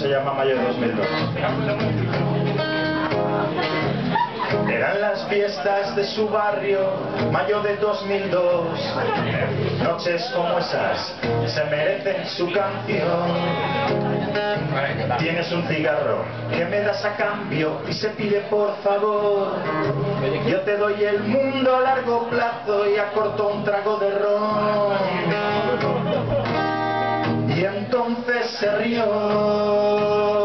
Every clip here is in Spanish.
se llama Mayo de 2002. Eran las fiestas de su barrio, mayo de 2002. Noches como esas se merecen su canción. Tienes un cigarro que me das a cambio y se pide por favor. Yo te doy el mundo a largo plazo y a corto un trago de ron. Y entonces se rió.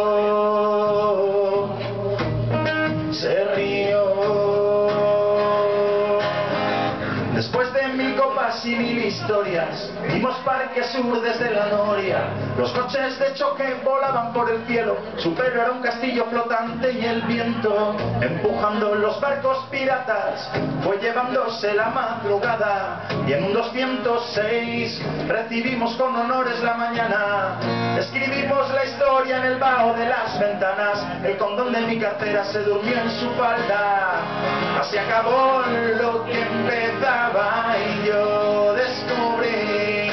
Después de 1000 copas y 1000 historias, vimos Parque Sur desde la noria. Los coches de choque volaban por el cielo, su pelo era un castillo flotante y el viento, empujando los barcos piratas, fue llevándose la madrugada. Y en un 206 recibimos con honores la mañana. Escribimos la historia en el vaho de las ventanas, el condón de mi cartera se durmió en su falda. Así acabó lo que empezaba y yo descubrí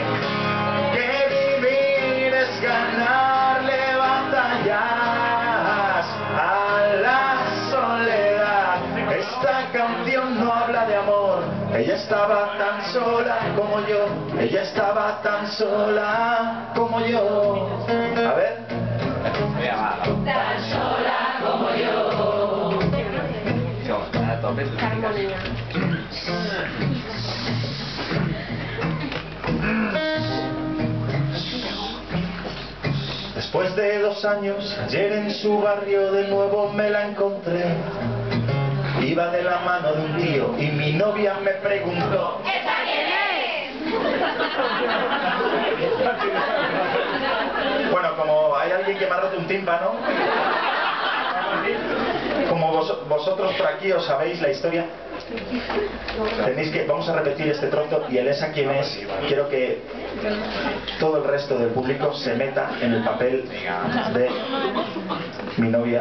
que vivir es ganarle batallas a la soledad. Esta canción no habla de amor, ella estaba tan sola como yo, ella estaba tan sola como yo. A ver. Tan sola como yo. Después de 2 años, ayer en su barrio de nuevo me la encontré. Iba de la mano de un tío y mi novia me preguntó: ¿esa quién es? Bueno, como hay alguien que me ha roto un tímpano, como vosotros por aquí os sabéis la historia, tenéis que, vamos a repetir este trozo y el esa quién es. Quiero que todo el resto del público se meta en el papel de mi novia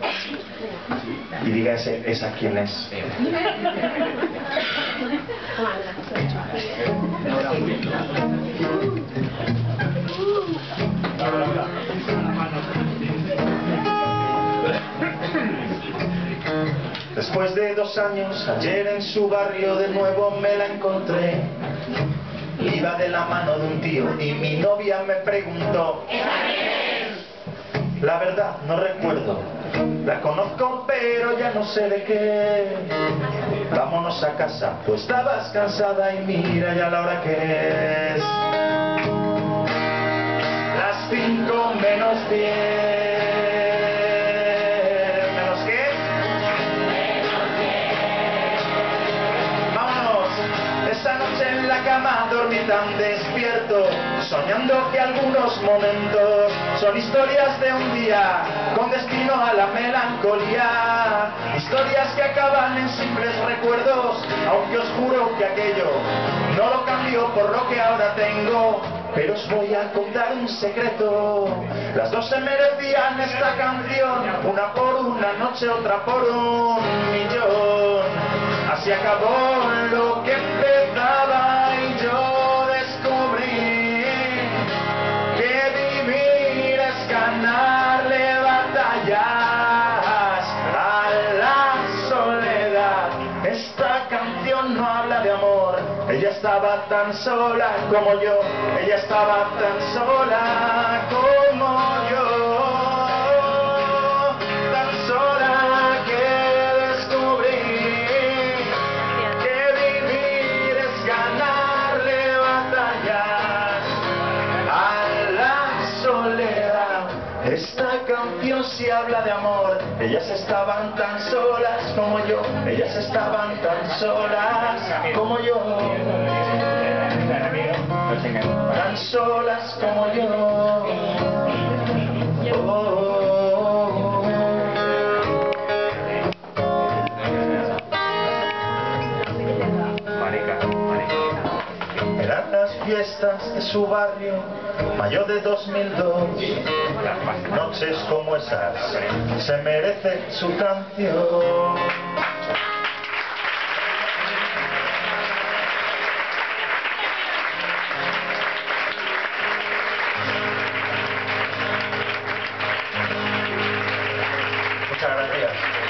y diga esa quién es. Después de 2 años, ayer en su barrio de nuevo me la encontré. Iba de la mano de un tío y mi novia me preguntó: la verdad no recuerdo, la conozco pero ya no sé de qué. Vámonos a casa, tú estabas cansada y mira ya la hora que es. Las 5 menos 10. Esa noche en la cama dormí tan despierto, soñando que algunos momentos son historias de un día con destino a la melancolía. Historias que acaban en simples recuerdos, aunque os juro que aquello no lo cambio por lo que ahora tengo. Pero os voy a contar un secreto, las dos se merecían esta canción, una por una noche, otra por 1 millón. Así acabó lo que empezaba y yo descubrí que vivir es ganarle batallas a la soledad. Esta canción no habla de amor, ella estaba tan sola como yo, ella estaba tan sola como yo. Esta canción sí habla de amor, ellas estaban tan solas como yo, ellas estaban tan solas como yo, tan solas como yo. Eran las fiestas de su barrio, mayo de 2002. Noches como esas se merece su canción. Gracias.